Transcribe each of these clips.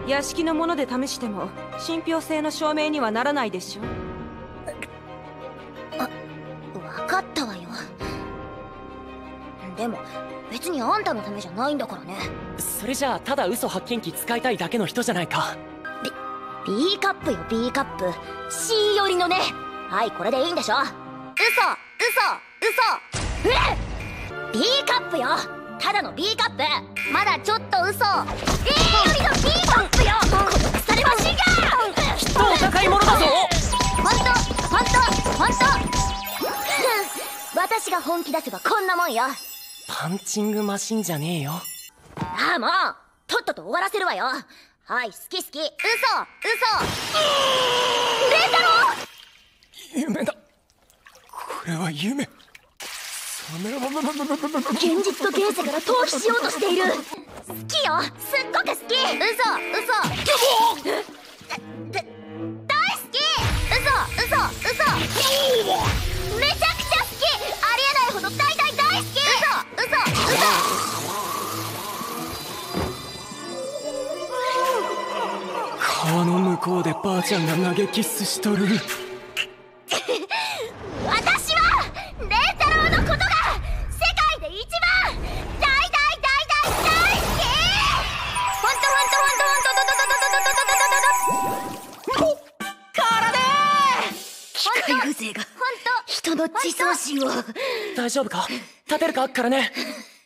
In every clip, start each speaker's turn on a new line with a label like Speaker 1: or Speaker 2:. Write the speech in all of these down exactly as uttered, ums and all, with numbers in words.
Speaker 1: 屋敷のもので試しても信憑性の証明にはならないでしょ。
Speaker 2: あ、分かったわよ。でも別にあんたのためじゃないんだからね。
Speaker 3: それじゃあただ嘘発見器使いたいだけの人じゃないか。
Speaker 2: B, B カップよ B カップ C 寄りのね。はい、これでいいんでしょ。嘘嘘嘘え B カップよ、ただの B カップ。まだちょっと嘘。 A 寄りの B カップよ。それマシンガンきっとお高いものだぞ。ほんとほんとほんと私が本気出せばこんなもんよ。
Speaker 3: パンチングマシンじゃねえよ。
Speaker 2: ああもうとっとと終わらせるわよ。はい、好き好き。嘘嘘レイ太郎。
Speaker 3: 夢だ、これは夢。
Speaker 2: 現実と現世から逃避しようとしている。好きよ、すっごく好き。嘘嘘大好き。嘘嘘嘘めちゃくちゃ好き。ありえないほど大大大好き。嘘嘘嘘
Speaker 3: 川の向こうでばあちゃんが投げキッスしとる。
Speaker 2: 私はレイ太郎のことが世界で一番大大大大大好き。ほんとほんとほんとほんとほんとほんとほんとほんとほんとからねー。機械風情が人の自尊心を。
Speaker 3: 大丈夫か、立てるかからね。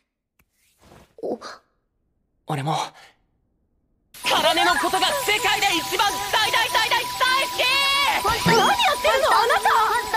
Speaker 3: 俺もからねのことが世界で一番大大大大大好き。
Speaker 2: 何やってんのあなた。